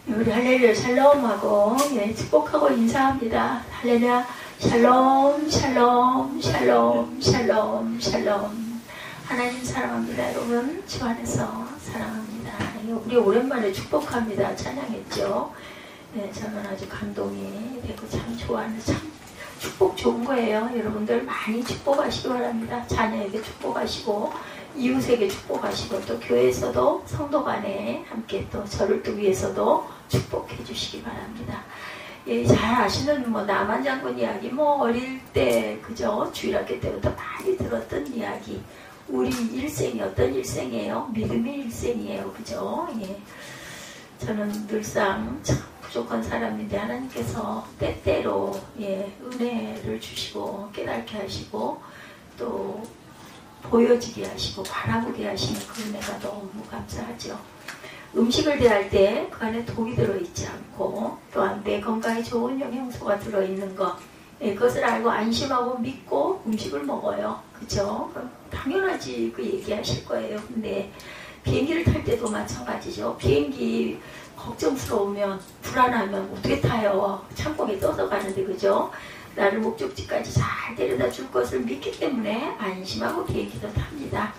우리 할렐루야 샬롬하고 축복하고 인사합니다. 할렐루야 샬롬 샬롬 샬롬 샬롬 샬롬. 하나님 사랑합니다. 여러분 주 안에서 사랑합니다. 우리 오랜만에 축복합니다. 찬양했죠. 저는 아주 감동이 되고 참 좋아하는, 참 축복 좋은 거예요. 여러분들 많이 축복하시기 바랍니다. 자녀에게 축복하시고 이웃에게 축복하시고 또 교회에서도 성도 간에 함께 또 저를 또 위해서도 축복해 주시기 바랍니다. 잘 아시는 남한 장군 이야기 어릴 때 그죠? 주일학교 때부터 많이 들었던 이야기. 우리 일생이 어떤 일생이에요? 믿음의 일생이에요. 그죠? 저는 늘상 참 부족한 사람인데 하나님께서 때때로 은혜를 주시고 깨닫게 하시고 또 보여지게 하시고 바라보게 하시는 그 은혜가 너무 감사하죠. 음식을 대할 때 그 안에 독이 들어있지 않고 또한 내 건강에 좋은 영양소가 들어있는 것, 그것을 알고 안심하고 믿고 음식을 먹어요. 그죠? 당연하지 그 얘기하실 거예요. 근데 비행기를 탈 때도 마찬가지죠. 비행기 걱정스러우면 불안하면 어떻게 타요? 창공에 떠서 가는데 그죠? 나를 목적지까지 잘 데려다 줄 것을 믿기 때문에 안심하고 비행기도 탑니다.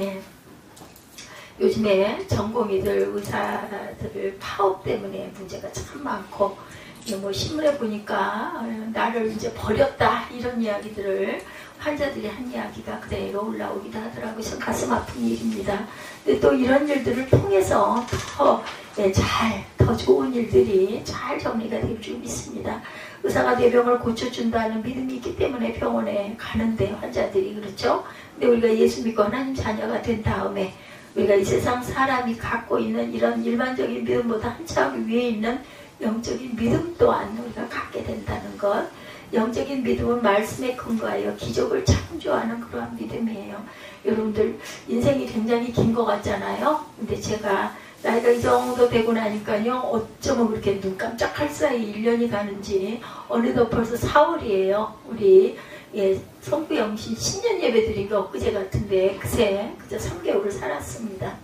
요즘에 전공의들 의사들 파업 때문에 문제가 참 많고 신문에 보니까 나를 이제 버렸다 이런 이야기들을 환자들이 한 이야기가 그대로 올라오기도 하더라고요. 참 가슴 아픈 일입니다. 근데 또 이런 일들을 통해서 더 좋은 일들이 잘 정리가 될 줄 믿습니다. 의사가 내 병을 고쳐준다는 믿음이 있기 때문에 병원에 가는데 환자들이 그렇죠. 근데 우리가 예수 믿고 하나님 자녀가 된 다음에 우리가 이 세상 사람이 갖고 있는 이런 일반적인 믿음보다 한참 위에 있는 영적인 믿음 또한 우리가 갖게 된다는 것. 영적인 믿음은 말씀에 근거하여 기적을 창조하는 그러한 믿음이에요. 여러분들 인생이 굉장히 긴 것 같잖아요. 근데 제가 나이가 이 정도 되고 나니까요. 어쩌면 그렇게 눈 깜짝할 사이 1년이 가는지 어느덧 벌써 4월이에요. 우리 성부영신 신년 예배 드린 게 엊그제 같은데 그저 3개월을 살았습니다.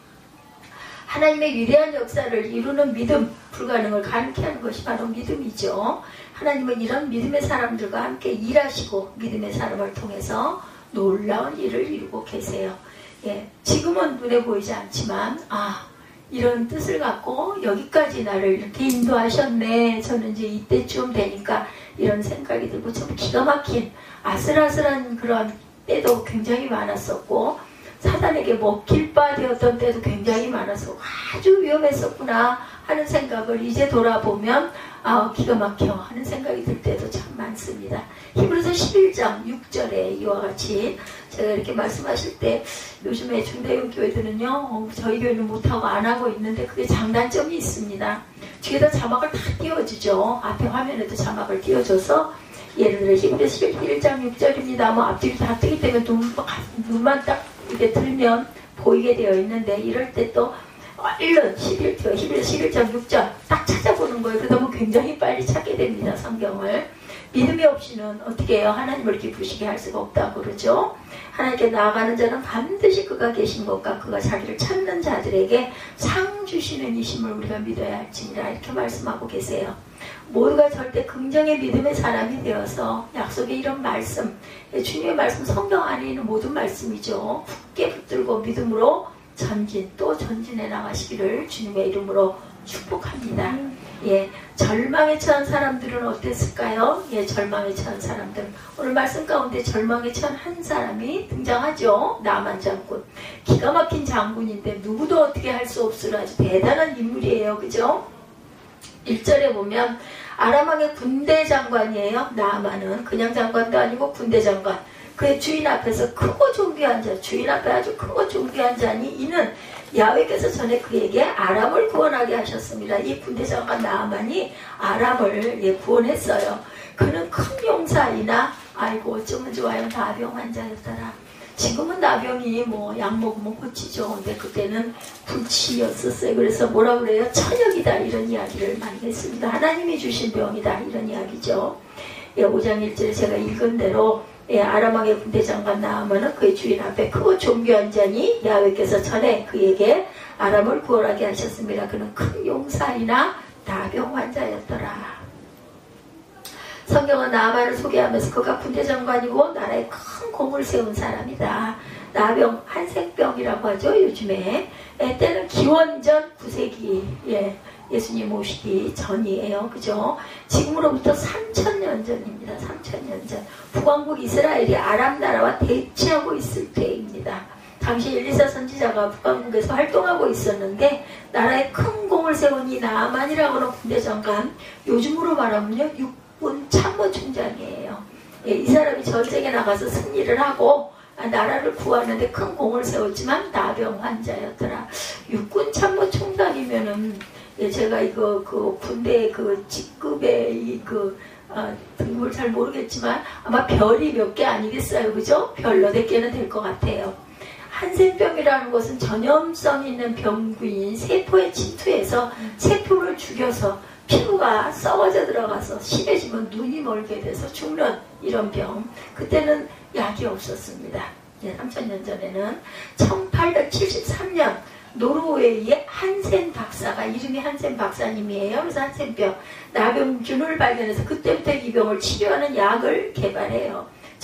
하나님의 위대한 역사를 이루는 믿음, 불가능을 가능케 하는 것이 바로 믿음이죠. 하나님은 이런 믿음의 사람들과 함께 일하시고 믿음의 사람을 통해서 놀라운 일을 이루고 계세요. 지금은 눈에 보이지 않지만 이런 뜻을 갖고 여기까지 나를 이렇게 인도하셨네. 저는 이제 이때쯤 되니까 이런 생각이 들고 좀 기가 막힌 아슬아슬한 그런 때도 굉장히 많았었고 사단에게 먹힐 바 되었던 때도 굉장히 많았었고 아주 위험했었구나 하는 생각을 이제 돌아보면 기가 막혀 하는 생각이 들 때도 참 많습니다. 히브리서 11장 6절에 이와 같이 제가 이렇게 말씀하실 때 요즘에 중대형 교회들은요 저희 교회는 못하고 안 하고 있는데 그게 장단점이 있습니다. 뒤에다 자막을 다 띄워주죠. 앞에 화면에도 자막을 띄워줘서 예를 들어 히브리서 11장 6절입니다. 앞뒤로 다 뜨기 때문에 눈만 딱 이렇게 들면 보이게 되어 있는데 이럴 때 또 얼른 히브리서 11장 6절 딱 찾아보는 거예요. 그러다 굉장히 빨리 찾게 됩니다. 성경을. 믿음이 없이는 어떻게 해요? 하나님을 기쁘시게 할 수가 없다고 그러죠. 하나님께 나아가는 자는 반드시 그가 계신 것과 그가 자기를 찾는 자들에게 상 주시는 이심을 우리가 믿어야 할지니라 이렇게 말씀하고 계세요. 모두가 절대 긍정의 믿음의 사람이 되어서 약속의 이런 말씀, 주님의 말씀 성경 안에 있는 모든 말씀이죠. 굳게 붙들고 믿음으로 전진 또 전진해 나가시기를 주님의 이름으로 축복합니다. 절망에 처한 사람들은 어땠을까요? 절망에 처한 사람들. 오늘 말씀 가운데 절망에 처한 한 사람이 등장하죠. 나만 장군. 기가 막힌 장군인데 누구도 어떻게 할 수 없을 아주 대단한 인물이에요. 그죠? 1절에 보면 아람왕의 군대 장관이에요. 나만은 그냥 장관도 아니고 군대 장관. 그의 주인 앞에서 크고 존귀한 자, 주인 앞에 아주 크고 존귀한 자니 이는 야훼께서 전에 그에게 아람을 구원하게 하셨습니다. 이 군대 장관 나아만이 아람을 구원했어요. 그는 큰 용사이나 아이고 어쩌면 좋아요. 나병 환자였더라. 지금은 나병이 약 먹으면 고치죠. 근데 그때는 불치였었어요. 그래서 뭐라 그래요? 천역이다 이런 이야기를 많이 했습니다. 하나님이 주신 병이다 이런 이야기죠. 5장 1절에 제가 읽은 대로 아람왕의 군대 장관 나아만은 그의 주인 앞에 크고 존귀한 자니 야훼께서 전에 그에게 아람을 구원하게 하셨습니다. 그는 큰 용사이나 나병 환자였더라. 성경은 나아만을 소개하면서 그가 군대 장관이고 나라에 큰 공을 세운 사람이다. 나병, 한센병이라고 하죠. 요즘에. 때는 기원전 9세기 예수님 오시기 전이에요. 그죠? 지금으로부터 3000년 전입니다. 3000년 전. 북왕국 이스라엘이 아람 나라와 대치하고 있을 때입니다. 당시 엘리사 선지자가 북왕국에서 활동하고 있었는데 나라에 큰 공을 세운 이 나아만이라고 하는 군대 장관, 요즘으로 말하면요 육군 참모총장이에요. 이 사람이 전쟁에 나가서 승리를 하고 나라를 구하는데 큰 공을 세웠지만 나병 환자였더라. 육군 참모총장이면은 제가 이거 군대 직급의 등급을 잘 모르겠지만 아마 별이 몇 개 아니겠어요, 그죠? 별 8개는 될 것 같아요. 한센병이라는 것은 전염성 있는 병균인 세포에 침투해서 세포를 죽여서 피부가 썩어져 들어가서 심해지면 눈이 멀게 돼서 죽는 이런 병. 그때는 약이 없었습니다. 3000년 전에는 1873년 노르웨이의 한센 박사가, 이름이 한센 박사님이에요. 그래서 한센병, 나병균을 발견해서 그때부터 이 병을 치료하는 약을 개발해요.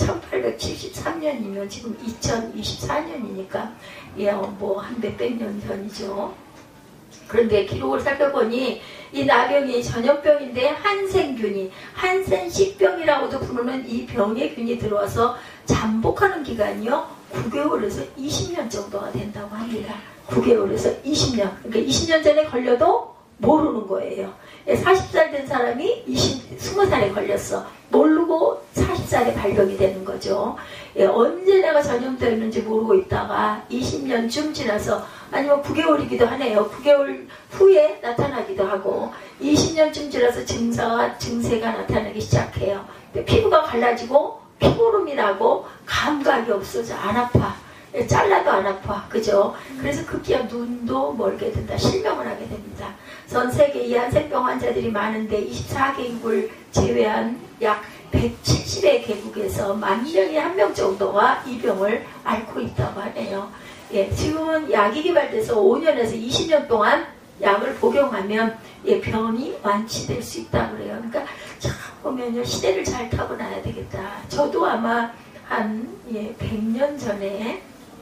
1873년이면 지금 2024년이니까 한 몇백 년 전이죠. 그런데 기록을 살펴보니 이 나병이 전염병인데 한센균이, 한센씨병이라고도 부르는 이 병의 균이 들어와서 잠복하는 기간이요 9개월에서 20년 정도가 된다고 합니다. 9개월에서 20년. 그러니까 20년 전에 걸려도 모르는 거예요. 40살 된 사람이 20살에 걸렸어. 모르고 40살에 발병이 되는 거죠. 언제 내가 전염되었는지 모르고 있다가 20년쯤 지나서, 아니면 9개월이기도 하네요. 9개월 후에 나타나기도 하고 20년쯤 지나서 증세가 나타나기 시작해요. 피부가 갈라지고 피고름이 나고 감각이 없어져. 안 아파. 잘라도 안 아파. 그죠? 그래서 급기야 눈도 멀게 된다. 실명을 하게 됩니다. 전 세계 이 한센병 환자들이 많은데 24개국을 제외한 약 170의 개국에서 10,000명에 1명 정도가 이 병을 앓고 있다고 하네요. 지금은 약이 개발돼서 5년에서 20년 동안 약을 복용하면 병이 완치될 수 있다고 그래요. 그러니까 참 보면요, 시대를 잘 타고나야 되겠다. 저도 아마 한 100년 전에,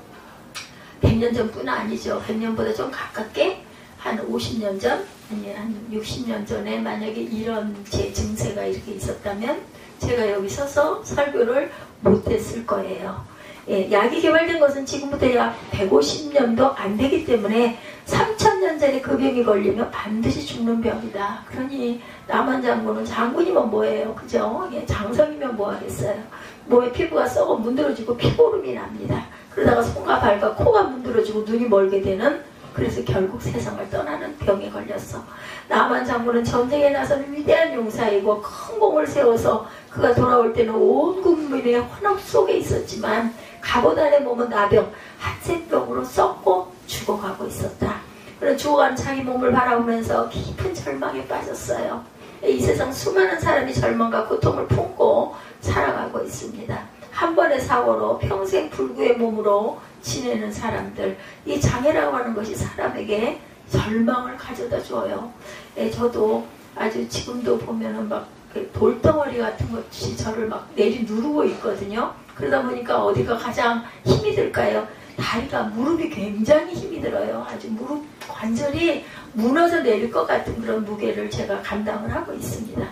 100년 전뿐 아니죠. 100년보다 좀 가깝게 한 50년 전, 아니 한 60년 전에 만약에 이런 제 증세가 이렇게 있었다면 제가 여기 서서 설교를 못했을 거예요. 약이 개발된 것은 지금부터 약 150년도 안 되기 때문에 3000년 전에 그 병이 걸리면 반드시 죽는 병이다. 그러니 남한 장군이면 뭐예요, 그죠? 장성이면 뭐 하겠어요. 몸에 피부가 썩어 문드러지고 피고름이 납니다. 그러다가 손과 발과 코가 문드러지고 눈이 멀게 되는, 그래서 결국 세상을 떠나는 병에 걸렸어. 남한 장군은 전쟁에 나서는 위대한 용사이고 큰 공을 세워서 그가 돌아올 때는 온 국민의 환호 속에 있었지만 갑옷 안에 몸은 나병, 한센병으로 썩고 죽어가고 있었다. 그래서 죽어가는 자기 몸을 바라보면서 깊은 절망에 빠졌어요. 이 세상 수많은 사람이 절망과 고통을 품고 살아가고 있습니다. 한 번의 사고로 평생 불구의 몸으로 지내는 사람들, 이 장애라고 하는 것이 사람에게 절망을 가져다 줘요. 저도 아주 지금도 보면은 막 돌덩어리 같은 것이 저를 막 내리 누르고 있거든요. 그러다 보니까 어디가 가장 힘이 들까요? 다리가, 무릎이 굉장히 힘이 들어요. 아주 무릎 관절이 무너져 내릴 것 같은 그런 무게를 제가 감당을 하고 있습니다.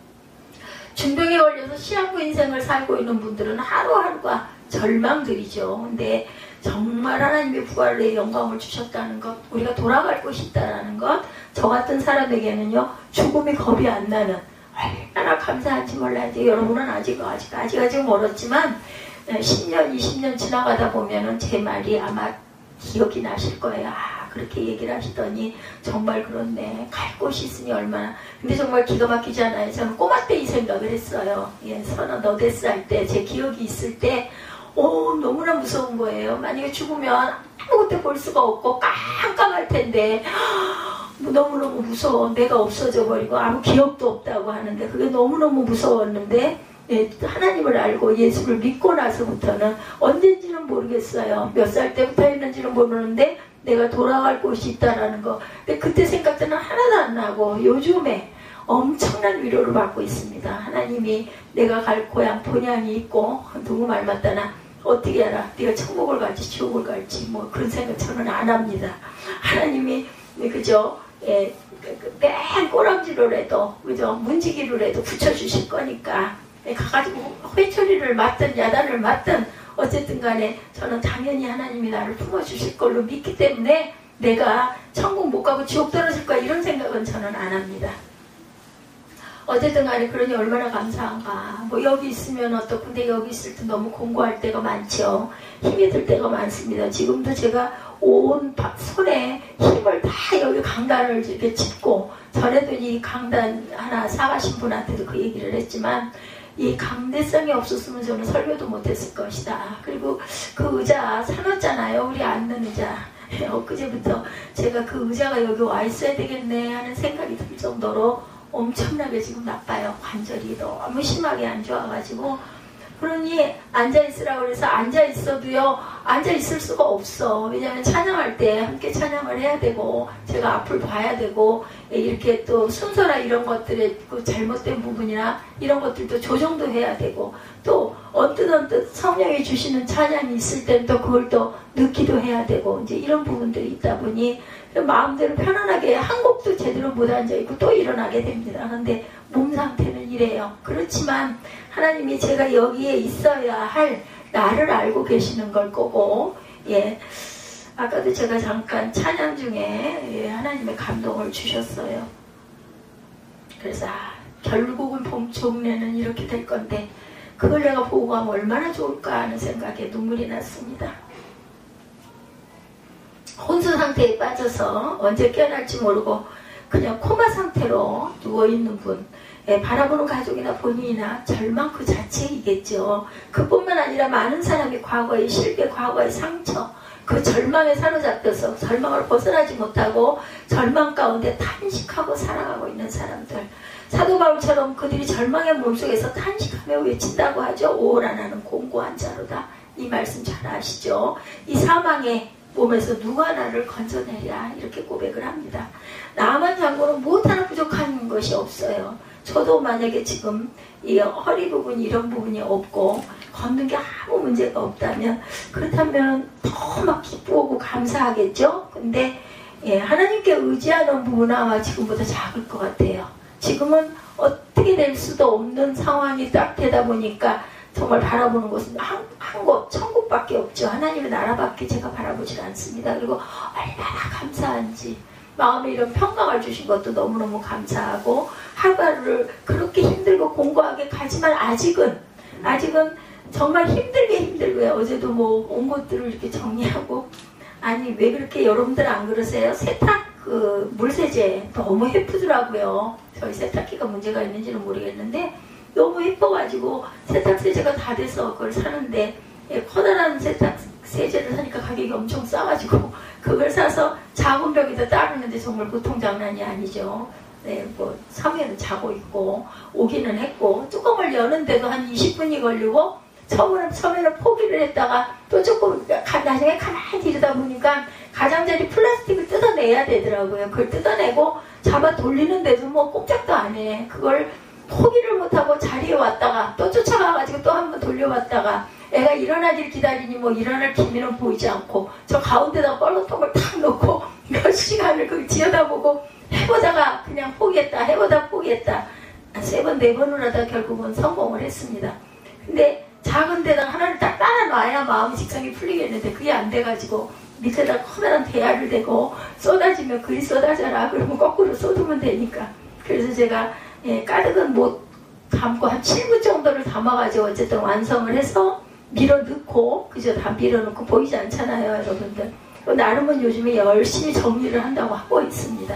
중병에 걸려서 시한부 인생을 살고 있는 분들은 하루하루가 절망들이죠. 근데 정말 하나님의 부활의 영광을 주셨다는 것, 우리가 돌아갈 곳이 있다는 것, 저 같은 사람에게는요, 죽음이 겁이 안 나는, 얼마나 감사한지 몰라야지. 여러분은 아직 멀었지만 10년, 20년 지나가다 보면은 제 말이 아마 기억이 나실 거예요. 그렇게 얘기를 하시더니 정말 그렇네. 갈 곳이 있으니 얼마나. 근데 정말 기가 막히지 않아요. 저는 꼬마 때 이 생각을 했어요. 30살 때, 제 기억이 있을 때 너무나 무서운 거예요. 만약에 죽으면 아무것도 볼 수가 없고 깜깜할 텐데 너무너무 무서워. 내가 없어져 버리고 아무 기억도 없다고 하는데 그게 너무너무 무서웠는데, 하나님을 알고 예수를 믿고 나서부터는 언젠지는 모르겠어요. 몇 살 때부터 했는지는 모르는데 내가 돌아갈 곳이 있다라는 거. 근데 그때 생각들은 하나도 안 나고 요즘에 엄청난 위로를 받고 있습니다. 하나님이 내가 갈 고향 본향이 있고 누구 말 맞다나 어떻게 알아? 네가 천국을 갈지 지옥을 갈지 뭐 그런 생각 저는 안 합니다. 하나님이 그죠? 예, 맨 꼬랑지로라도 그죠? 문지기로라도 붙여주실 거니까 예, 가가지고 회초리를 맞든 야단을 맞든 어쨌든 간에 저는 당연히 하나님이 나를 품어주실 걸로 믿기 때문에 내가 천국 못 가고 지옥 떨어질 거야 이런 생각은 저는 안 합니다. 어쨌든 간에 그러니 얼마나 감사한가. 뭐 여기 있으면 어떻고 근데 여기 있을 때 너무 공부할 때가 많죠. 힘이 들 때가 많습니다. 지금도 제가 온 손에 힘을 다 여기 강단을 이렇게 짚고 전에도 이 강단 하나 사가신 분한테도 그 얘기를 했지만 이 강대성이 없었으면 저는 설교도 못했을 것이다. 그리고 그 의자 사놨잖아요. 우리 앉는 의자. 엊그제부터 제가 그 의자가 여기 와 있어야 되겠네 하는 생각이 들 정도로 엄청나게 지금 나빠요. 관절이 너무 심하게 안 좋아가지고 그러니 앉아있으라고 그래서 앉아있어도요 앉아있을 수가 없어. 왜냐하면 찬양할 때 함께 찬양을 해야 되고 제가 앞을 봐야 되고 이렇게 또 순서나 이런 것들의 그 잘못된 부분이나 이런 것들도 조정도 해야 되고 또 언뜻 성령이 주시는 찬양이 있을 땐 또 그걸 또 느끼도 해야 되고 이제 이런 부분들이 있다 보니 마음대로 편안하게 한 곡도 제대로 못 앉아있고 또 일어나게 됩니다. 그런데 몸 상태는 이래요. 그렇지만 하나님이 제가 여기에 있어야 할 나를 알고 계시는 걸 거고 예 아까도 제가 잠깐 찬양 중에 예, 하나님의 감동을 주셨어요. 그래서 결국은 봄 종례는 이렇게 될 건데 그걸 내가 보고 가면 얼마나 좋을까 하는 생각에 눈물이 났습니다. 혼수 상태에 빠져서 언제 깨어날지 모르고 그냥 코마 상태로 누워있는 분 바라보는 가족이나 본인이나 절망 그 자체이겠죠. 그뿐만 아니라 많은 사람이 과거의 실패, 과거의 상처 그 절망에 사로잡혀서 절망을 벗어나지 못하고 절망 가운데 탄식하고 살아가고 있는 사람들 사도 바울처럼 그들이 절망의 몸속에서 탄식하며 외친다고 하죠. 오라 나는 공고한 자로다. 이 말씀 잘 아시죠? 이 사망의 몸에서 누가 나를 건져내랴 이렇게 고백을 합니다. 나만 장군은 무엇 하나 부족한 것이 없어요. 저도 만약에 지금 이 허리 부분 이런 부분이 없고 걷는 게 아무 문제가 없다면 그렇다면 더 막 기쁘고 감사하겠죠. 근데 예, 하나님께 의지하는 부분은 아마 지금보다 작을 것 같아요. 지금은 어떻게 될 수도 없는 상황이 딱 되다 보니까 정말 바라보는 곳은 한 곳, 천국밖에 없죠. 하나님의 나라밖에 제가 바라보질 않습니다. 그리고 얼마나 감사한지 마음에 이런 평강을 주신 것도 너무너무 감사하고 하루하루를 그렇게 힘들고 공고하게 가지만 아직은 정말 힘들고요. 어제도 뭐 온 것들을 이렇게 정리하고 아니 왜 그렇게 여러분들 안 그러세요? 세탁 그 물세제 너무 예쁘더라고요. 저희 세탁기가 문제가 있는지는 모르겠는데 너무 예뻐가지고 세탁세제가 다 돼서 그걸 사는데 예, 커다란 세탁세제를 사니까 가격이 엄청 싸가지고 그걸 사서 작은 벽에다 따르는데 정말 보통 장난이 아니죠. 네, 뭐 3회는 자고 있고 오기는 했고 뚜껑을 여는데도 한 20분이 걸리고 처음에는 포기를 했다가 또 조금 나중에 가만히 이러다 보니까 가장자리 플라스틱을 뜯어내야 되더라고요. 그걸 뜯어내고 잡아 돌리는데도 뭐 꼼짝도 안 해. 그걸 포기를 못하고 자리에 왔다가 또 쫓아가가지고 또 한 번 돌려왔다가 애가 일어나길 기다리니 뭐 일어날 기미는 보이지 않고 저 가운데다가 뻘로통을 탁 놓고 몇 시간을 그걸 지어다보고 해보다가 그냥 포기했다. 해보다 포기했다. 3번, 4번을 하다 결국은 성공을 했습니다. 근데 작은 데다가 하나를 딱 따라놔야 마음 직성이 풀리겠는데 그게 안 돼가지고 밑에다 커다란 대야를 대고 쏟아지면 그리 쏟아져라. 그러면 거꾸로 쏟으면 되니까. 그래서 제가 예, 가득은 못 담고 한 7분 정도를 담아가지고 어쨌든 완성을 해서 밀어 넣고 그저 다 밀어 넣고 보이지 않잖아요 여러분들. 나름은 요즘에 열심히 정리를 한다고 하고 있습니다.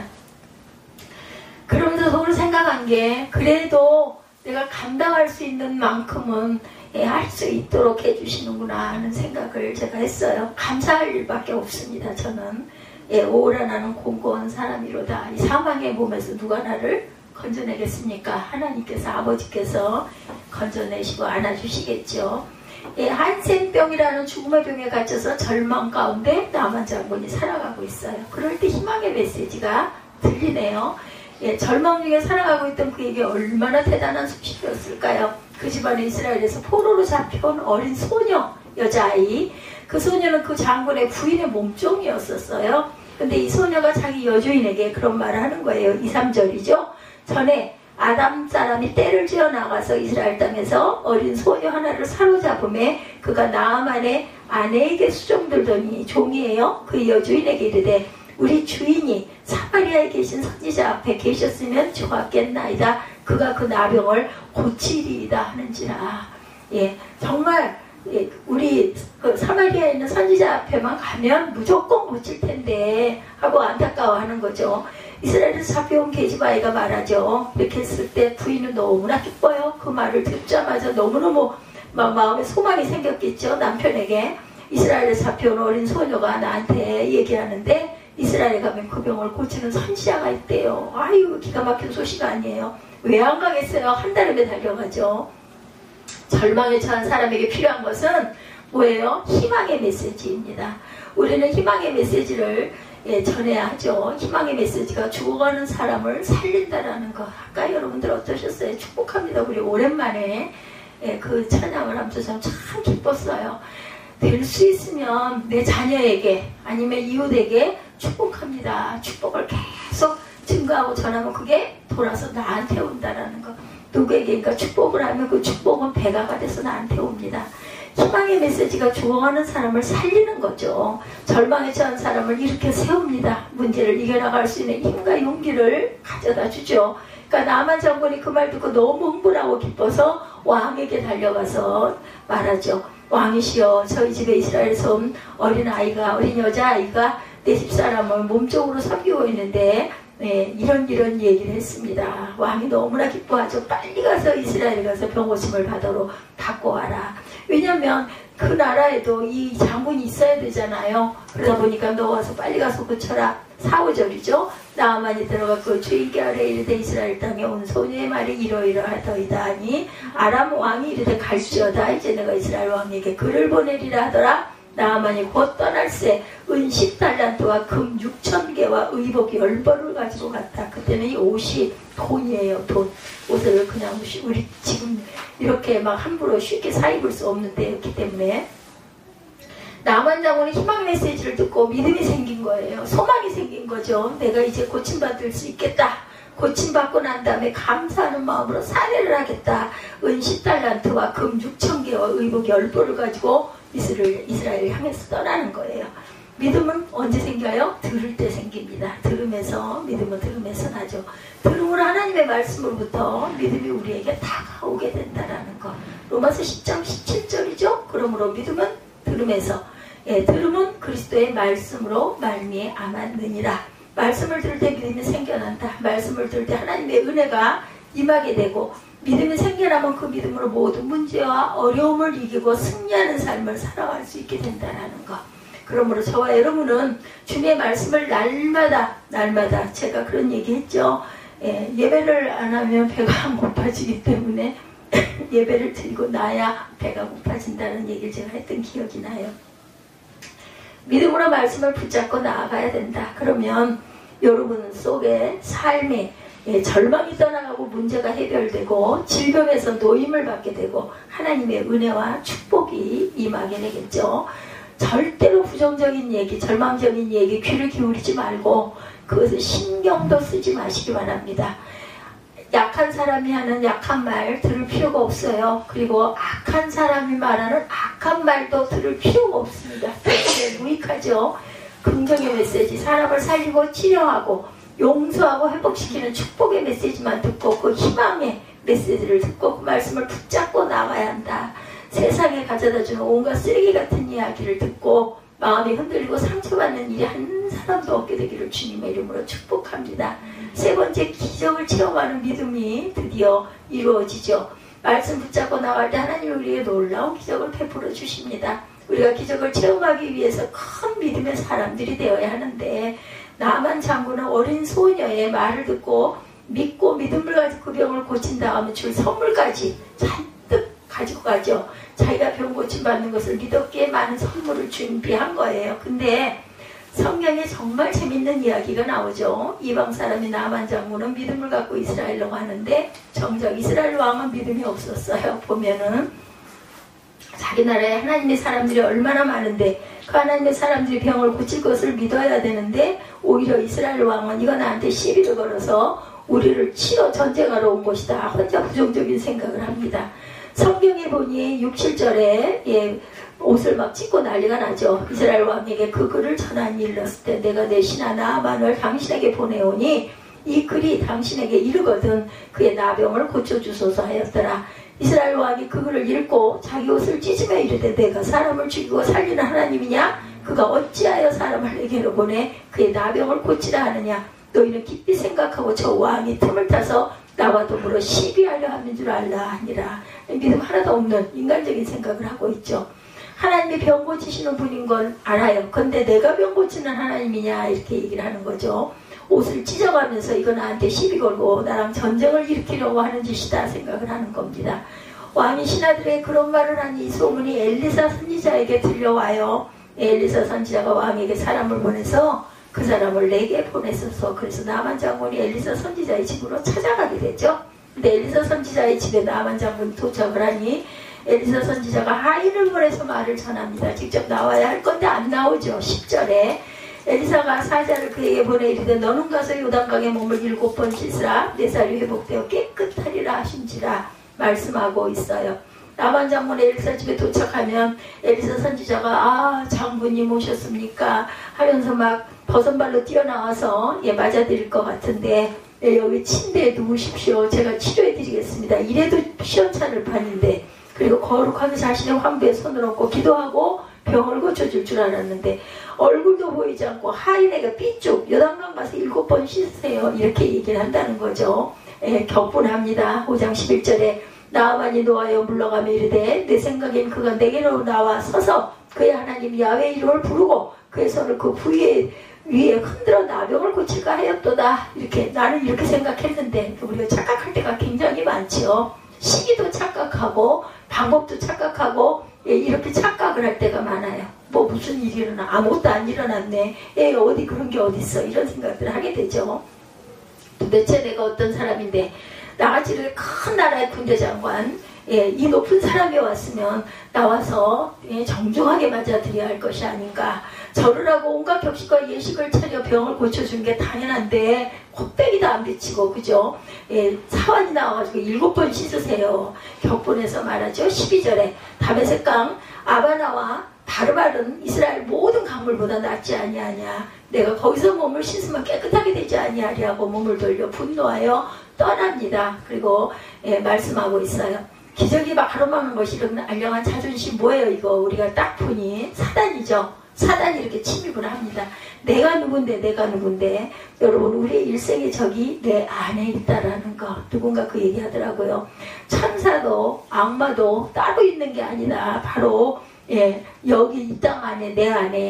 그러면서 서로 생각한 게 그래도 내가 감당할 수 있는 만큼은 할 수 있도록 해주시는구나 하는 생각을 제가 했어요. 감사할 일밖에 없습니다. 저는 오라 나는 공고한 사람이로다. 이 사망의 몸에서 누가 나를 건져내겠습니까? 하나님께서 아버지께서 건져내시고 안아주시겠죠. 한센병이라는 죽음의 병에 갇혀서 절망 가운데 나만 장군이 살아가고 있어요. 그럴 때 희망의 메시지가 들리네요. 절망 중에 살아가고 있던 그에게 얼마나 대단한 소식이었을까요? 그 집안에 이스라엘에서 포로로 잡혀온 어린 소녀, 여자아이. 그 소녀는 그 장군의 부인의 몸종이었었어요. 근데 이 소녀가 자기 여주인에게 그런 말을 하는 거예요. 2, 3절이죠. 전에 아담 사람이 떼를 지어 나가서 이스라엘 땅에서 어린 소녀 하나를 사로잡음에 그가 나아만의 아내에게 수종들더니 종이에요. 그 여주인에게 이르되 우리 주인이 사마리아에 계신 선지자 앞에 계셨으면 좋았겠나이다. 그가 그 나병을 고치리이다 하는지라. 정말 우리 그 사마리아에 있는 선지자 앞에만 가면 무조건 고칠 텐데 하고 안타까워하는 거죠. 이스라엘에서 잡혀온 계집아이가 말하죠. 이렇게 했을 때 부인은 너무나 기뻐요. 그 말을 듣자마자 너무너무 마음에 소망이 생겼겠죠. 남편에게. 이스라엘에서 잡혀온 어린 소녀가 나한테 얘기하는데 이스라엘에 가면 그 병을 고치는 선지자가 있대요. 아유, 기가 막힌 소식 아니에요. 왜 안 가겠어요? 한 달에 달려가죠. 절망에 처한 사람에게 필요한 것은 뭐예요? 희망의 메시지입니다. 우리는 희망의 메시지를 전해야 하죠. 희망의 메시지가 죽어가는 사람을 살린다라는 거. 아까 여러분들 어떠셨어요? 축복합니다. 우리 오랜만에 그 찬양을 하면서 참 기뻤어요. 될 수 있으면 내 자녀에게 아니면 이웃에게 축복합니다. 축복을 계속 증거하고 전하면 그게 돌아서 나한테 온다라는 거. 누구에게 그러니까 축복을 하면 그 축복은 배가가 돼서 나한테 옵니다. 희망의 메시지가 죽어가는 사람을 살리는 거죠. 절망에 처한 사람을 이렇게 세웁니다. 문제를 이겨나갈 수 있는 힘과 용기를 가져다 주죠. 그러니까 나만 장군이 그 말 듣고 너무 흥분하고 기뻐서 왕에게 달려가서 말하죠. 왕이시여, 저희 집에 이스라엘에서 온 어린 여자아이가 내 집사람을 몸쪽으로 섬기고 있는데 이런 얘기를 했습니다. 왕이 너무나 기뻐하죠. 빨리 가서 이스라엘에 가서 병고침을 받고 와라. 왜냐면 그 나라에도 이 장군이 있어야 되잖아요. 그러다 보니까 너 와서 빨리 가서 고쳐라. 4, 5절이죠. 나아만이 들어가고 주인께 아래 이르되 이스라엘 땅에 온 소녀의 말이 이러이러하더이다 하니 아람 왕이 이르되 갈지어다. 이제 내가 이스라엘 왕에게 글을 보내리라 하더라. 나아만이 곧 떠날새 은 10달란트와 금 6,000개와 의복 10벌을 가지고 갔다. 그때는 이 옷이 돈이에요. 돈. 옷을 그냥 우리 지금 이렇게 막 함부로 쉽게 사 입을 수 없는 때였기 때문에 나만 장군은 희망 메시지를 듣고 믿음이 생긴 거예요. 소망이 생긴 거죠. 내가 이제 고침받을 수 있겠다. 고침받고 난 다음에 감사하는 마음으로 사례를 하겠다. 은 10달란트와 금 6,000개와 의복 10벌을 가지고 이스라엘을 향해서 떠나는 거예요. 믿음은 언제 생겨요? 들을 때 생깁니다. 들으면서, 믿음은 들으면서 나죠. 들음으로 하나님의 말씀으로부터 믿음이 우리에게 다가오게 된다라는 거. 로마서 10장 17절이죠. 그러므로 믿음은 들으면서, 들음은 그리스도의 말씀으로 말미암았느니라. 말씀을 들을 때 믿음이 생겨난다. 말씀을 들을 때 하나님의 은혜가 임하게 되고 믿음이 생겨나면 그 믿음으로 모든 문제와 어려움을 이기고 승리하는 삶을 살아갈 수 있게 된다는 거. 그러므로 저와 여러분은 주님의 말씀을 날마다 제가 그런 얘기 했죠. 예배를 안 하면 배가 안 고파지기 때문에 예배를 드리고 나야 배가 고파진다는 얘기를 제가 했던 기억이 나요. 믿음으로 말씀을 붙잡고 나아가야 된다. 그러면 여러분 속에 삶에 절망이 떠나가고 문제가 해결되고 질병에서 노임을 받게 되고 하나님의 은혜와 축복이 임하게 되겠죠. 절대로 부정적인 얘기, 절망적인 얘기 귀를 기울이지 말고 그것을 신경도 쓰지 마시기 바랍니다. 약한 사람이 하는 약한 말 들을 필요가 없어요. 그리고 악한 사람이 말하는 악한 말도 들을 필요가 없습니다. 되게 무익하죠. 긍정의 메시지, 사람을 살리고 치료하고 용서하고 회복시키는 축복의 메시지만 듣고 그 희망의 메시지를 듣고 그 말씀을 붙잡고 나가야 한다. 세상에 가져다주는 온갖 쓰레기 같은 이야기를 듣고 마음이 흔들리고 상처받는 일이 한 사람도 없게 되기를 주님의 이름으로 축복합니다. 세 번째, 기적을 체험하는 믿음이 드디어 이루어지죠. 말씀 붙잡고 나갈 때 하나님 우리에게 놀라운 기적을 베풀어 주십니다. 우리가 기적을 체험하기 위해서 큰 믿음의 사람들이 되어야 하는데 나만 장군은 어린 소녀의 말을 듣고 믿고 믿음을 가지고 그 병을 고친 다음에 줄 선물까지 잔뜩 가지고 가죠. 자기가 병 고침 받는 것을 믿었기에 많은 선물을 준비한 거예요. 근데 성경에 정말 재밌는 이야기가 나오죠. 이방 사람이 나만 장군은 믿음을 갖고 이스라엘로 가는데 정작 이스라엘 왕은 믿음이 없었어요. 보면은 자기 나라에 하나님의 사람들이 얼마나 많은데 그 하나님의 사람들이 병을 고칠 것을 믿어야 되는데 오히려 이스라엘 왕은 이거 나한테 시비를 걸어서 우리를 치러 전쟁하러 온 것이다. 혼자 부정적인 생각을 합니다. 성경에 보니 6, 7절에 옷을 막 찢고 난리가 나죠. 이스라엘 왕에게 그 글을 전한 일을 했을 때 내가 내 신하 나아만을 당신에게 보내오니 이 글이 당신에게 이르거든 그의 나병을 고쳐주소서 하였더라. 이스라엘 왕이 그 글을 읽고 자기 옷을 찢으며 이르되 내가 사람을 죽이고 살리는 하나님이냐? 그가 어찌하여 사람을 내게로 보내 그의 나병을 고치라 하느냐? 너희는 깊이 생각하고 저 왕이 틈을 타서 나와 더불어 시비하려 하는 줄 알라 하니라. 믿음 하나도 없는 인간적인 생각을 하고 있죠. 하나님이 병 고치시는 분인 건 알아요. 근데 내가 병 고치는 하나님이냐 이렇게 얘기를 하는 거죠. 옷을 찢어가면서 이거 나한테 시비 걸고 나랑 전쟁을 일으키려고 하는 짓이다 생각을 하는 겁니다. 왕이 신하들에게 그런 말을 하니 이 소문이 엘리사 선지자에게 들려와요. 엘리사 선지자가 왕에게 사람을 보내서 그 사람을 내게 보냈었어. 그래서 나만 장군이 엘리사 선지자의 집으로 찾아가게 되죠. 근데 엘리사 선지자의 집에 나만 장군이 도착을 하니 엘리사 선지자가 하인을 보내서 말을 전합니다. 직접 나와야 할 건데 안 나오죠. 10절에 엘리사가 사자를 그에게 보내 이르되 너는 가서 요단강에 몸을 7번 씻으라 내 살이 회복되어 깨끗하리라 하신지라 말씀하고 있어요. 나만 장군 엘리사 집에 도착하면 엘리사 선지자가 아 장군님 오셨습니까 하면서 막 버선발로 뛰어나와서 맞아드릴 것 같은데 여기 침대에 누우십시오. 제가 치료해드리겠습니다. 이래도 시원찮을 판인데 그리고 거룩하게 자신의 환부에 손을 얹고 기도하고 병을 고쳐줄 줄 알았는데 얼굴도 보이지 않고 하인에게 삐쭉 요단강 가서 7번 씻으세요. 이렇게 얘기를 한다는 거죠. 격분합니다. 5장 11절에 나아만이 노하여 물러가며 이르되 내 생각엔 그가 내게로 나와 서서 그의 하나님 야훼 이름을 부르고 그의 손을 그 부위에 위에 흔들어 나병을 고칠까 하였도다. 이렇게 나는 이렇게 생각했는데 우리가 착각할 때가 굉장히 많죠. 시기도 착각하고 방법도 착각하고 이렇게 착각을 할 때가 많아요. 뭐 무슨 일이 일어나 아무것도 안 일어났네. 어디 그런 게 어디 있어 이런 생각들을 하게 되죠. 도대체 내가 어떤 사람인데 나같이 이렇게 큰 나라의 군대 장관 이 높은 사람이 왔으면 나와서 정중하게 맞아들여야 할 것이 아닌가. 절을 하고 온갖 격식과 예식을 차려 병을 고쳐준 게 당연한데 콧배기도 안 비치고 그죠? 사환이 나와가지고 7번 씻으세요. 격분해서 말하죠. 12절에 다메섹강 아바나와 바르바른 이스라엘 모든 강물보다 낫지 아니하냐. 내가 거기서 몸을 씻으면 깨끗하게 되지 아니하리하고 몸을 돌려 분노하여 떠납니다. 그리고 말씀하고 있어요. 기적이 바로 망한 것이 이런 알량한 자존심 뭐예요 이거. 우리가 딱 보니 사단이죠. 사단이 이렇게 침입을 합니다. 내가 누군데 여러분 우리의 일생의 적이 내 안에 있다라는 거 누군가 그 얘기하더라고요. 천사도 악마도 따로 있는 게 아니다. 바로 여기 이 땅 안에 내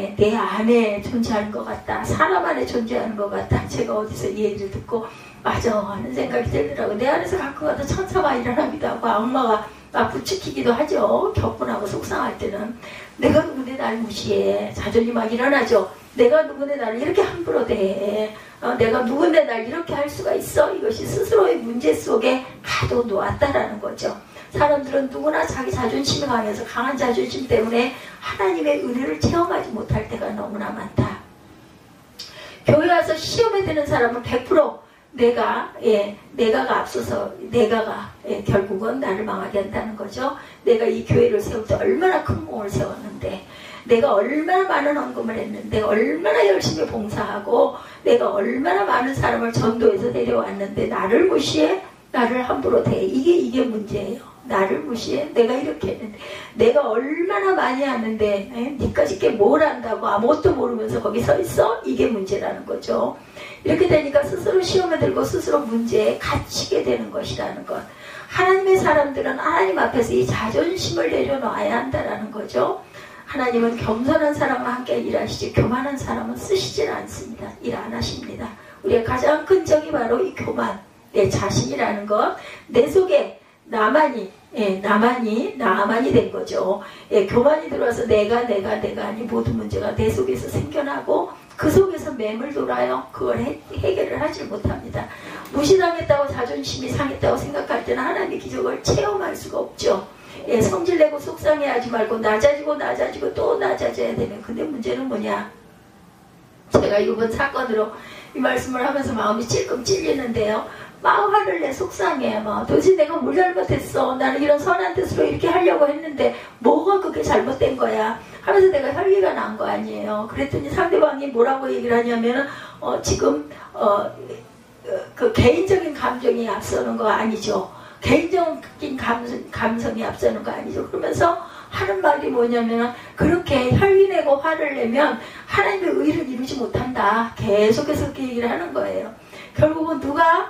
안에 존재하는 것 같다. 사람 안에 존재하는 것 같다. 제가 어디서 이 얘기를 듣고 맞아 하는 생각이 들더라고요. 내 안에서 가끔가다 천사가 일어나기도 하고 악마가 막 부추기기도 하죠. 격분하고 속상할 때는 내가 누군데 날 무시해. 자존이 막 일어나죠. 내가 누군데 나를 이렇게 함부로 대해. 내가 누군데 날 이렇게 할 수가 있어. 이것이 스스로의 문제 속에 가둬 놓았다라는 거죠. 사람들은 누구나 자기 자존심이 강해서 강한 자존심 때문에 하나님의 은혜를 체험하지 못할 때가 너무나 많다. 교회 와서 시험에 드는 사람은 100% 내가가 앞서서 결국은 나를 망하게 한다는 거죠. 내가 이 교회를 세울 때 얼마나 큰 공을 세웠는데, 내가 얼마나 많은 헌금을 했는데, 얼마나 열심히 봉사하고, 내가 얼마나 많은 사람을 전도해서 데려왔는데 나를 무시해? 나를 함부로 대해. 이게 문제예요. 나를 무시해? 내가 이렇게 했는데, 내가 얼마나 많이 하는데 니까짓 게 뭘 안다고 아무것도 모르면서 거기 서 있어? 이게 문제라는 거죠. 이렇게 되니까 스스로 시험에 들고 스스로 문제에 갇히게 되는 것이라는 것. 하나님의 사람들은 하나님 앞에서 이 자존심을 내려놔야 한다는 거죠. 하나님은 겸손한 사람과 함께 일하시지 교만한 사람은 쓰시질 않습니다. 일 안 하십니다. 우리의 가장 큰 적이 바로 이 교만, 내 자신이라는 것. 내 속에 나만이 예, 나만이 된 거죠. 예, 교만이 들어와서 내가 아니 모든 문제가 내 속에서 생겨나고 그 속에서 맴을 돌아요. 그걸 해결을 하지 못합니다. 무시당했다고 자존심이 상했다고 생각할 때는 하나님의 기적을 체험할 수가 없죠. 예, 성질내고 속상해하지 말고 낮아지고 또 낮아져야 되는. 근데 문제는 뭐냐? 제가 이번 사건으로 이 말씀을 하면서 마음이 찔끔 찔리는데요. 막 화를 내 속상해. 도대체 내가 뭘 잘못했어. 나는 이런 선한 뜻으로 이렇게 하려고 했는데 뭐가 그게 잘못된 거야 하면서 내가 혈기가 난 거 아니에요. 그랬더니 상대방이 뭐라고 얘기를 하냐면은 지금 그 개인적인 감정이 앞서는 거 아니죠. 개인적인 감성이 앞서는 거 아니죠. 그러면서 하는 말이 뭐냐면 그렇게 혈기내고 화를 내면 하나님의 의를 이루지 못한다. 계속해서 그렇게 얘기를 하는 거예요. 결국은 누가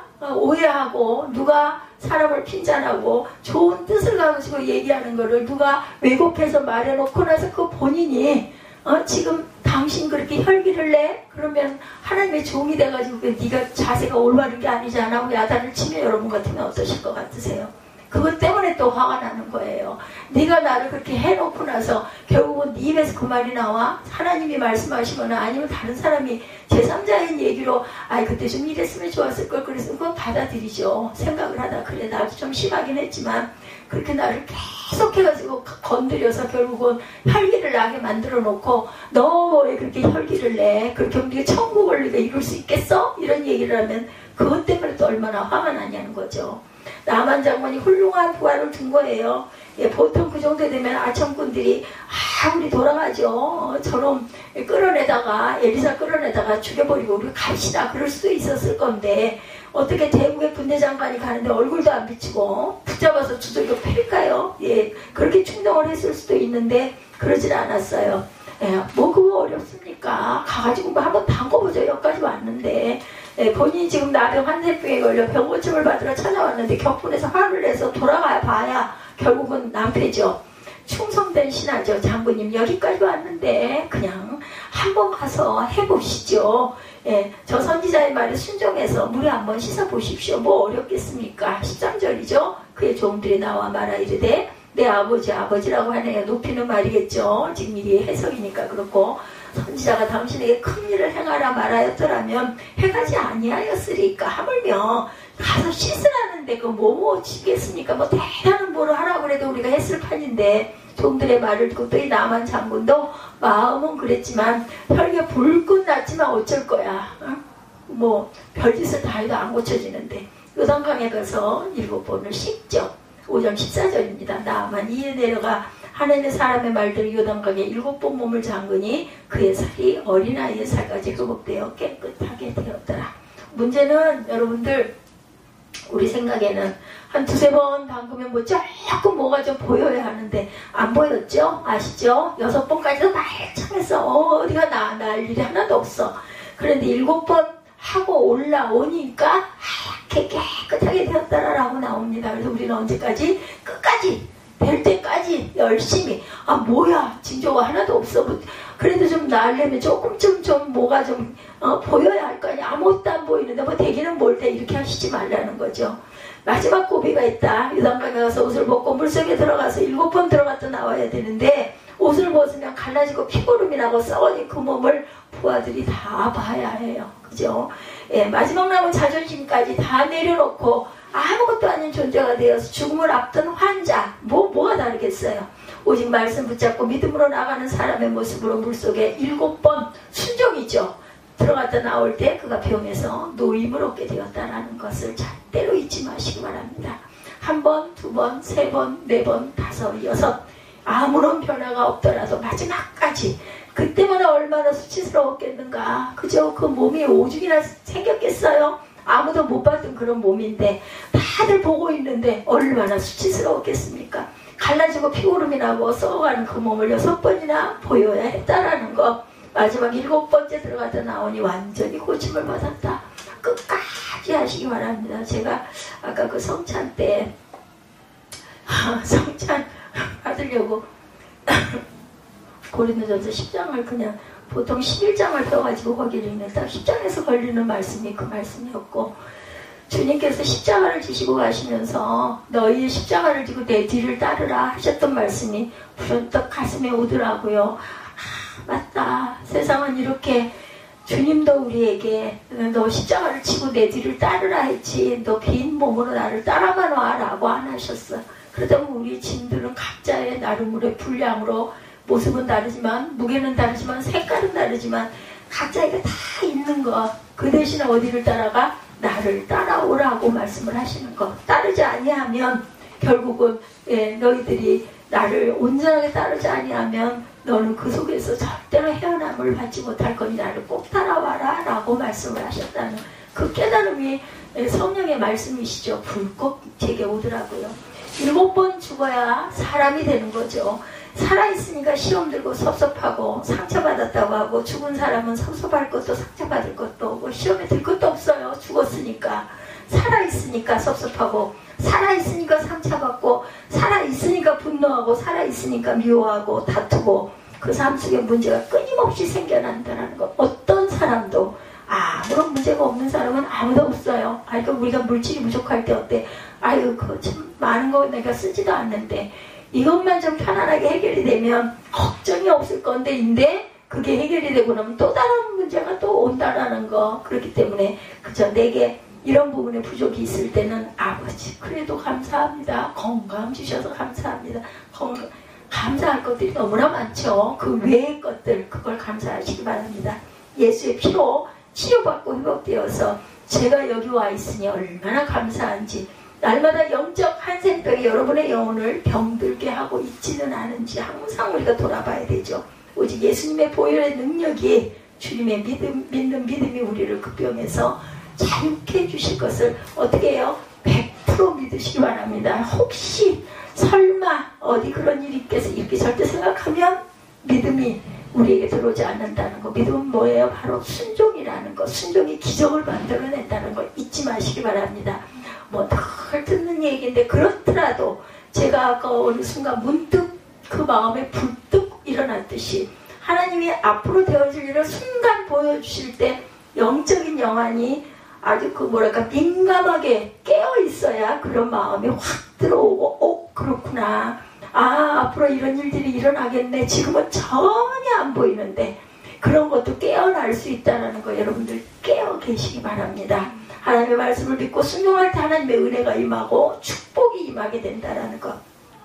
오해하고 누가 사람을 핀잔하고 좋은 뜻을 가지고 얘기하는 거를 누가 왜곡해서 말해놓고 나서 그 본인이 지금 당신 그렇게 혈기를 내? 그러면 하나님의 종이 돼가지고 네가 자세가 올바른 게 아니잖아 하고 야단을 치면 여러분 같으면 어떠실 것 같으세요? 그것 때문에 또 화가 나는 거예요. 네가 나를 그렇게 해놓고 나서 결국은 네 입에서 그 말이 나와? 하나님이 말씀하시거나 아니면 다른 사람이 제3자인 얘기로 그때 좀 이랬으면 좋았을 걸 그래서 그거 받아들이죠. 생각을 하다 그래 나도 좀 심하긴 했지만 그렇게 나를 계속 해가지고 건드려서 결국은 혈기를 나게 만들어 놓고 너 왜 그렇게 혈기를 내? 그렇게 우리가 천국을 우리가 이룰 수 있겠어? 이런 얘기를 하면 그것 때문에 또 얼마나 화가 나냐는 거죠. 나만 장관이 훌륭한 부활을 준 거예요. 예, 보통 그 정도 되면 아첨꾼들이 우리 돌아가죠. 저놈 끌어내다가 엘리사 끌어내다가 죽여버리고 우리 갑시다. 그럴 수도 있었을 건데 어떻게 대국의 군대장관이 가는데 얼굴도 안 비치고 붙잡아서 두들겨 패릴까요? 예, 그렇게 충동을 했을 수도 있는데 그러질 않았어요. 예, 뭐 그거 어렵습니까? 가가지고 뭐 한번 담궈보죠. 여기까지 왔는데 본인이 지금 나병 환세병에 걸려 병고침을 받으러 찾아왔는데 격분해서 화를 내서 돌아가야 봐야 결국은 낭패죠. 충성된 신하죠. 장군님 여기까지 왔는데 그냥 한번 가서 해보시죠. 예, 저 선지자의 말에 순종해서 물에 한번 씻어보십시오. 뭐 어렵겠습니까? 13절이죠. 그의 종들이 나와 말하 이르되 내 아버지라고 하네요. 높이는 말이겠죠. 지금 이게 해석이니까 그렇고 선지자가 당신에게 큰 일을 행하라 말하였더라면 행하지 아니하였으리까. 하물며 가서 씻으라는데 그 뭐 지겠습니까? 뭐 대단한 뭐를 하라고 그래도 우리가 했을 판인데 종들의 말을 듣고 또 이 나만 장군도 마음은 그랬지만 혈기가 불끈 났지만 어쩔 거야. 뭐 별짓을 다 해도 안 고쳐지는데 요단강에 가서 7번을 씻죠. 5장 14절입니다. 나만 이에 내려가 하나님의 사람의 말대로 요단강에 7번 몸을 잠그니 그의 살이 어린아이의 살까지 회복되어 깨끗하게 되었더라. 문제는 여러분들 우리 생각에는 한 2-3번 담그면 뭐 조금 뭐가 좀 보여야 하는데 안 보였죠? 아시죠? 6번까지도 말창해서 어디가 날 일이 하나도 없어. 그런데 7번 하고 올라오니까 하얗게 깨끗하게 되었다라고 나옵니다. 그래서 우리는 언제까지? 끝까지 될 때까지 열심히 뭐야 징조가 하나도 없어. 그래도 좀 나으려면 조금 좀 뭐가 좀 보여야 할 거 아니야. 아무것도 안 보이는데 뭐 대기는 뭘 때 이렇게 하시지 말라는 거죠. 마지막 고비가 있다. 요단강에 가서 옷을 벗고 물속에 들어가서 7번 들어갔다 나와야 되는데 옷을 벗으면 갈라지고 피고름이 나고 썩어진 그 몸을 부하들이 다 봐야 해요. 그죠? 예, 마지막 남은 자존심까지 다 내려놓고 아무것도 아닌 존재가 되어서 죽음을 앞둔 환자 뭐가 다르겠어요. 오직 말씀 붙잡고 믿음으로 나가는 사람의 모습으로 물속에 7번 순종이죠. 들어갔다 나올 때 그가 병에서 노임을 얻게 되었다라는 것을 절대로 잊지 마시기 바랍니다. 1번, 2번, 3번, 4번, 5, 6 아무런 변화가 없더라도 마지막까지 그때마다 얼마나 수치스러웠겠는가. 그죠? 그 몸이 오죽이나 생겼겠어요. 아무도 못 봤던 그런 몸인데 다들 보고 있는데 얼마나 수치스러웠겠습니까? 갈라지고 피고름이 나고 썩어가는 그 몸을 6번이나 보여야 했다라는 거. 마지막 7번째 들어갔다 나오니 완전히 고침을 받았다. 끝까지 하시기 바랍니다. 제가 아까 그 성찬 때 성찬 받으려고 고린도전서 10장을 그냥 보통 11장을 펴가지고 거기를 있는 딱 10장에서 걸리는 말씀이 그 말씀이었고 주님께서 십자가를 지시고 가시면서 너희의 십자가를 지고 내 뒤를 따르라 하셨던 말씀이 부른떡 가슴에 오더라고요. 맞다. 세상은 이렇게 주님도 우리에게 너 십자가를 지고 내 뒤를 따르라 했지 너 빈 몸으로 나를 따라만 와 라고 안 하셨어. 그러다 보면 우리 짐들은 각자의 나름으로의 분량으로 모습은 다르지만 무게는 다르지만 색깔은 다르지만 각자에게 다 있는 거. 그 대신에 어디를 따라가? 나를 따라오라고 말씀을 하시는 거. 따르지 아니하면 결국은 너희들이 나를 온전하게 따르지 아니하면 너는 그 속에서 절대로 헤어남을 받지 못할 거니 나를 꼭 따라와라 라고 말씀을 하셨다는 그 깨달음이 성령의 말씀이시죠. 불꽃 제게 오더라고요. 7번 죽어야 사람이 되는 거죠. 살아있으니까 시험 들고 섭섭하고 상처받았다고 하고 죽은 사람은 섭섭할 것도 상처받을 것도 없고 시험에 들 것도 없어요. 죽었으니까. 살아있으니까 섭섭하고 살아있으니까 상처받고 살아있으니까 분노하고 살아있으니까 미워하고 다투고 그 삶 속에 문제가 끊임없이 생겨난다는 것. 어떤 사람도 아무런 문제가 없는 사람은 아무도 없어요. 그러니까 우리가 물질이 부족할 때 어때? 아유 그거 참 많은 거 내가 쓰지도 않는데 이것만 좀 편안하게 해결이 되면 걱정이 없을 건데인데 그게 해결이 되고 나면 또 다른 문제가 또 온다라는 거. 그렇기 때문에 그저 내게 이런 부분에 부족이 있을 때는 아버지 그래도 감사합니다. 건강 주셔서 감사합니다. 감사할 것들이 너무나 많죠. 그 외의 것들 그걸 감사하시기 바랍니다. 예수의 피로 치료받고 회복되어서 제가 여기 와 있으니 얼마나 감사한지 날마다 영적 한센병이 여러분의 영혼을 병들게 하고 있지는 않은지 항상 우리가 돌아봐야 되죠. 오직 예수님의 보혈의 능력이 주님의 믿는 믿음이 우리를 그 병에서 자유케 해주실 것을 어떻게 해요? 100% 믿으시기 바랍니다. 혹시 설마 어디 그런 일이 있겠어 이렇게 절대 생각하면 믿음이 우리에게 들어오지 않는다는 거. 믿음은 뭐예요? 바로 순종이라는 거. 순종이 기적을 만들어낸다는 거 잊지 마시기 바랍니다. 뭐 늘 듣는 얘기인데 그렇더라도 제가 아까 어느 순간 문득 그 마음에 불뚝 일어났듯이 하나님이 앞으로 되어질 일을 순간 보여주실 때 영적인 영안이 아주 그 뭐랄까 민감하게 깨어 있어야 그런 마음이 확 들어오고 그렇구나. 앞으로 이런 일들이 일어나겠네. 지금은 전혀 안 보이는데 그런 것도 깨어날 수 있다는 거 여러분들 깨어 계시기 바랍니다. 하나님의 말씀을 믿고 순종할 때 하나님의 은혜가 임하고 축복이 임하게 된다는 것.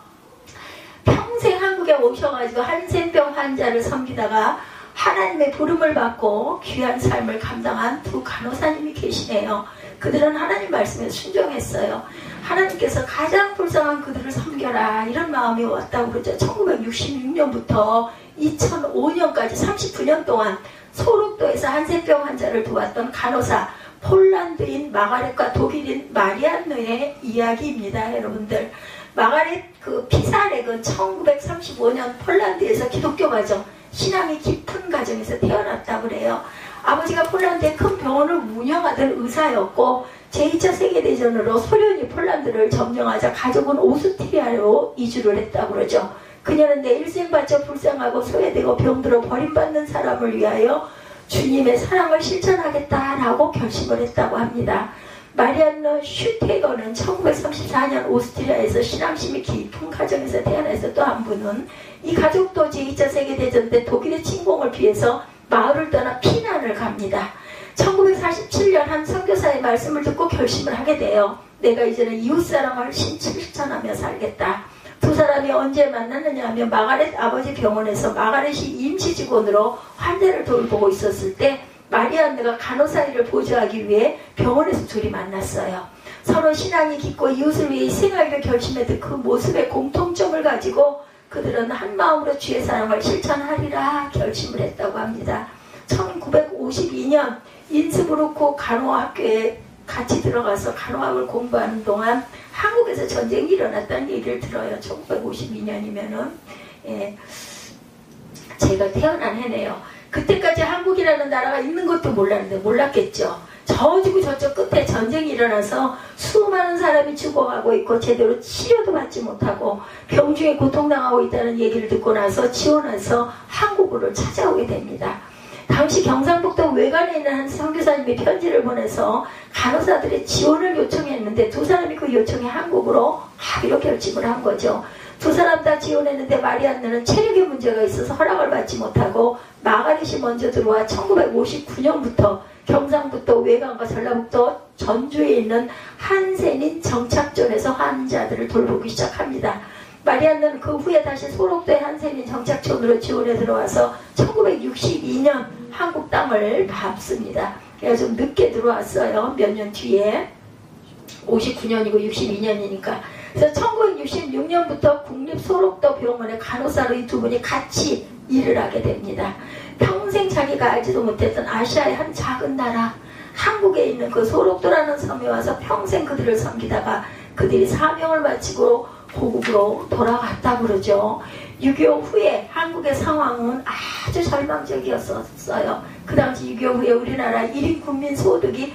평생 한국에 오셔가지고 한센병 환자를 섬기다가 하나님의 부름을 받고 귀한 삶을 감당한 두 간호사님이 계시네요. 그들은 하나님 말씀에 순종했어요. 하나님께서 가장 불쌍한 그들을 섬겨라 이런 마음이 왔다고 그러죠. 1966년부터 2005년까지 39년 동안 소록도에서 한센병 환자를 도왔던 간호사 폴란드인 마가렛과 독일인 마리안느의 이야기입니다. 여러분들 마가렛 그 피사렉은 1935년 폴란드에서 기독교 가정 신앙이 깊은 가정에서 태어났다고 그래요. 아버지가 폴란드의 큰 병원을 운영하던 의사였고 제2차 세계대전으로 소련이 폴란드를 점령하자 가족은 오스트리아로 이주를 했다고 그러죠. 그녀는 내 일생 바쳐 불쌍하고 소외되고 병들어 버림받는 사람을 위하여 주님의 사랑을 실천하겠다라고 결심을 했다고 합니다. 마리안느 슈테거는 1934년 오스트리아에서 신앙심이 깊은 가정에서 태어나서 또 한 분은 이 가족도 제2차 세계대전 때 독일의 침공을 피해서 마을을 떠나 피난을 갑니다. 1947년 한 선교사의 말씀을 듣고 결심을 하게 돼요. 내가 이제는 이웃사랑을 실천하며 살겠다. 두 사람이 언제 만났느냐 하면 마가렛 아버지 병원에서 마가렛이 임시 직원으로 환자를 돌보고 있었을 때 마리안느가 간호사 일을 보조하기 위해 병원에서 둘이 만났어요. 서로 신앙이 깊고 이웃을 위해 생활을 결심했던 그 모습의 공통점을 가지고 그들은 한 마음으로 주의 사랑을 실천하리라 결심을 했다고 합니다. 1952년 인스부르크 간호학교에 같이 들어가서 간호학을 공부하는 동안 한국에서 전쟁이 일어났다는 얘기를 들어요. 1952년이면은 제가 태어난 해네요. 그때까지 한국이라는 나라가 있는 것도 몰랐겠죠. 저지구 저쪽 끝에 전쟁이 일어나서 수많은 사람이 죽어가고 있고 제대로 치료도 받지 못하고 병중에 고통당하고 있다는 얘기를 듣고 나서 지원해서 한국으로 찾아오게 됩니다. 당시 경상북도 외관에 있는 한 선교사님이 편지를 보내서 간호사들의 지원을 요청했는데 두 사람이 그 요청에 한국으로 가기로 결심을 한 거죠. 두 사람 다 지원했는데 마리안느는 체력의 문제가 있어서 허락을 받지 못하고 마가렛이 먼저 들어와 1959년부터 경상북도 외관과 전라북도 전주에 있는 한센인 정착존에서 환자들을 돌보기 시작합니다. 마리안느는 그 후에 다시 소록도의 한센인 정착촌으로 지원에 들어와서 1962년 한국 땅을 밟습니다. 그래서 좀 늦게 들어왔어요. 몇 년 뒤에. 59년이고 62년이니까. 그래서 1966년부터 국립소록도 병원의 간호사로 이 두 분이 같이 일을 하게 됩니다. 평생 자기가 알지도 못했던 아시아의 한 작은 나라 한국에 있는 그 소록도라는 섬에 와서 평생 그들을 섬기다가 그들이 사명을 마치고 고국으로 돌아갔다 그러죠. 6.25 후에 한국의 상황은 아주 절망적이었어요. 그 당시 6.25 후에 우리나라 1인 국민 소득이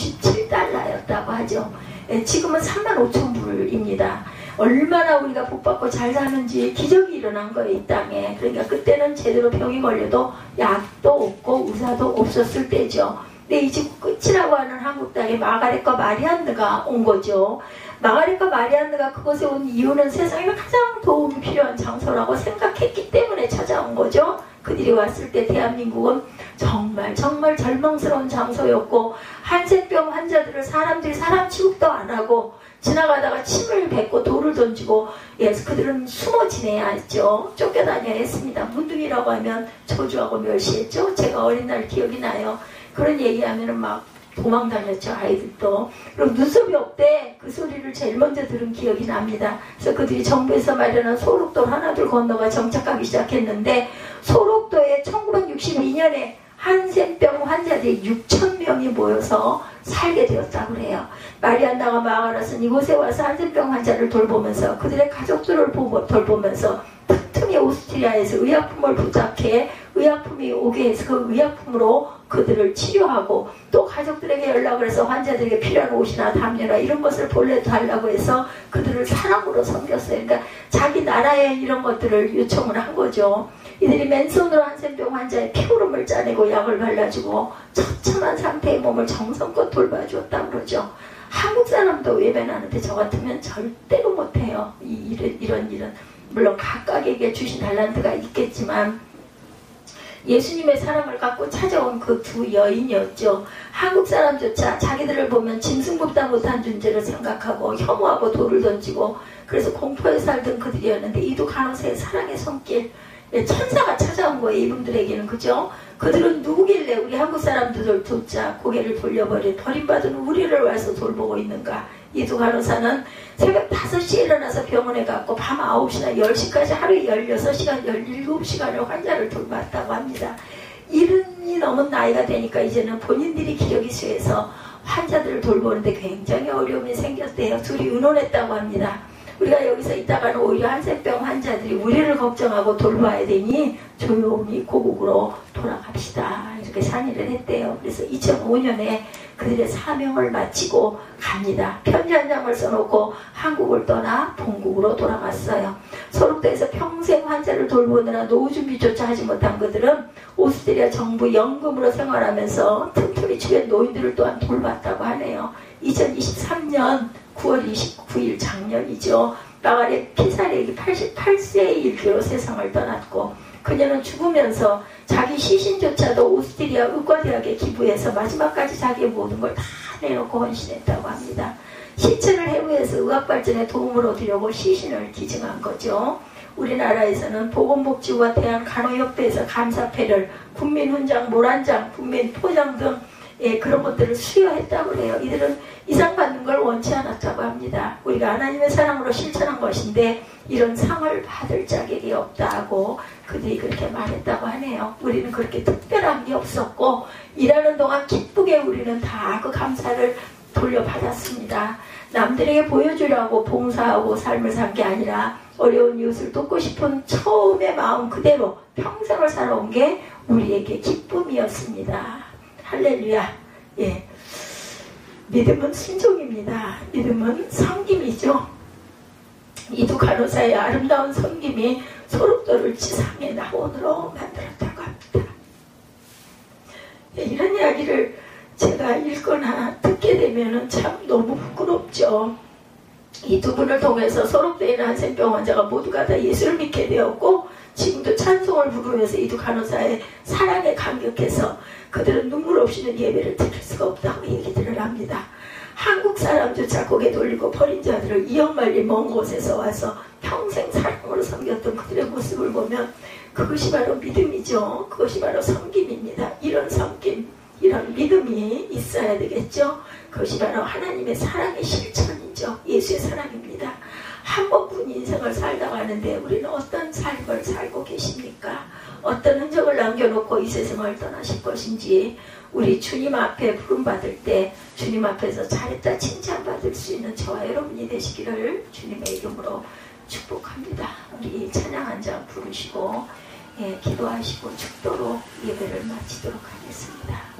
57달러였다고 하죠. 지금은 35,000불입니다. 얼마나 우리가 복받고 잘 사는지 기적이 일어난 거예요, 이 땅에. 그러니까 그때는 제대로 병이 걸려도 약도 없고 의사도 없었을 때죠. 근데 이제 끝이라고 하는 한국 땅에 마가렛과 마리안느가 온 거죠. 마가렛과 마리안느가 그곳에 온 이유는 세상에 가장 도움이 필요한 장소라고 생각했기 때문에 찾아온 거죠. 그들이 왔을 때 대한민국은 정말 절망스러운 장소였고 한센병 환자들을 사람들이 사람 취급도 안 하고 지나가다가 침을 뱉고 돌을 던지고 그들은 숨어 지내야 했죠. 쫓겨다녀야 했습니다. 문둥이라고 하면 저주하고 멸시했죠. 제가 어린 날 기억이 나요. 그런 얘기하면은 막 도망다녔죠, 아이들도. 그리고 눈썹이 없대. 그 소리를 제일 먼저 들은 기억이 납니다. 그래서 그들이 정부에서 마련한 소록도를 하나둘 건너가 정착하기 시작했는데 소록도에 1962년에 한센병 환자들이 6,000명이 모여서 살게 되었다고 그래요. 마리안나가 마가렛은 이곳에 와서 한센병 환자를 돌보면서 그들의 가족들을 돌보면서 틈틈이 오스트리아에서 의약품을 부탁해 의약품이 오게 해서 그 의약품으로 그들을 치료하고 또 가족들에게 연락을 해서 환자들에게 필요한 옷이나 담요나 이런 것을 보내달라고 해서 그들을 사랑으로 섬겼어요. 그러니까 자기 나라에 이런 것들을 요청을 한 거죠. 이들이 맨손으로 한센병 환자의 피부름을 짜내고 약을 발라주고 처참한 상태의 몸을 정성껏 돌봐주었다고 그러죠. 한국 사람도 외면하는데 저 같으면 절대로 못해요. 이런 일은. 물론 각각에게 주신 달란트가 있겠지만 예수님의 사랑을 갖고 찾아온 그 두 여인이었죠. 한국 사람조차 자기들을 보면 짐승보다 못한 존재를 생각하고 혐오하고 돌을 던지고 그래서 공포에 살던 그들이었는데 이도 간호사의 사랑의 손길 천사가 찾아온 거예요. 이분들에게는. 그죠? 그들은 누구길래 우리 한국 사람들조차 고개를 돌려버린 버림받은 우리를 와서 돌보고 있는가. 이 두 간호사는 새벽 5시에 일어나서 병원에 갔고 밤 9시나 10시까지 하루에 16시간, 17시간을 환자를 돌봤다고 합니다. 70이 넘은 나이가 되니까 이제는 본인들이 기력이 쇠해서 환자들을 돌보는데 굉장히 어려움이 생겼대요. 둘이 의논했다고 합니다. 우리가 여기서 있다가는 오히려 한센병 환자들이 우리를 걱정하고 돌봐야 되니 조용히 고국으로 돌아갑시다. 이렇게 상의를 했대요. 그래서 2005년에 그들의 사명을 마치고 갑니다. 편지 한 장을 써놓고 한국을 떠나 본국으로 돌아갔어요. 소록도에서 평생 환자를 돌보느라 노후 준비조차 하지 못한 그들은 오스트리아 정부 연금으로 생활하면서 틈틈이 주변 노인들을 또한 돌봤다고 하네요. 2023년 9월 29일 작년이죠. 마가렛 피사렉이 88세의 일기로 세상을 떠났고 그녀는 죽으면서 자기 시신조차도 오스트리아 의과대학에 기부해서 마지막까지 자기의 모든 걸 다 내놓고 헌신했다고 합니다. 시체를 해부해서 의학발전에 도움을 얻으려고 시신을 기증한 거죠. 우리나라에서는 보건복지부와 대한간호협회에서 감사패를 국민훈장, 모란장, 국민포장 등 그런 것들을 수여했다고 해요. 이들은 이상 받는 걸 원치 않았다고 합니다. 우리가 하나님의 사랑으로 실천한 것인데 이런 상을 받을 자격이 없다고 그들이 그렇게 말했다고 하네요. 우리는 그렇게 특별한 게 없었고 일하는 동안 기쁘게 우리는 다 그 감사를 돌려받았습니다. 남들에게 보여주려고 봉사하고 삶을 산 게 아니라 어려운 이웃을 돕고 싶은 처음의 마음 그대로 평생을 살아온 게 우리에게 기쁨이었습니다. 할렐루야. 예. 믿음은 순종입니다. 믿음은 섬김이죠. 이 두 간호사의 아름다운 섬김이 소록도를 지상의 낙원으로 만들었다고 합니다. 이런 이야기를 제가 읽거나 듣게 되면 참 너무 부끄럽죠. 이 두 분을 통해서 소록되어 있는 한센병 환자가 모두가 다 예수를 믿게 되었고, 지금도 찬송을 부르면서 이 두 간호사의 사랑에 감격해서 그들은 눈물 없이는 예배를 드릴 수가 없다고 얘기들을 합니다. 한국 사람조차 고개 돌리고 버린 자들을 이역말리 먼 곳에서 와서 평생 사랑으로 섬겼던 그들의 모습을 보면 그것이 바로 믿음이죠. 그것이 바로 섬김입니다. 이런 섬김, 이런 믿음이 있어야 되겠죠. 그것이 바로 하나님의 사랑의 실천이죠. 예수의 사랑입니다. 한 번뿐 인생을 살다 가는데 우리는 어떤 삶을 살고 계십니까? 어떤 흔적을 남겨놓고 이 세상을 떠나실 것인지, 우리 주님 앞에 부름받을 때 주님 앞에서 잘했다 칭찬받을 수 있는 저와 여러분이 되시기를 주님의 이름으로 축복합니다. 우리 찬양 한 장 부르시고 기도하시고 축도로 예배를 마치도록 하겠습니다.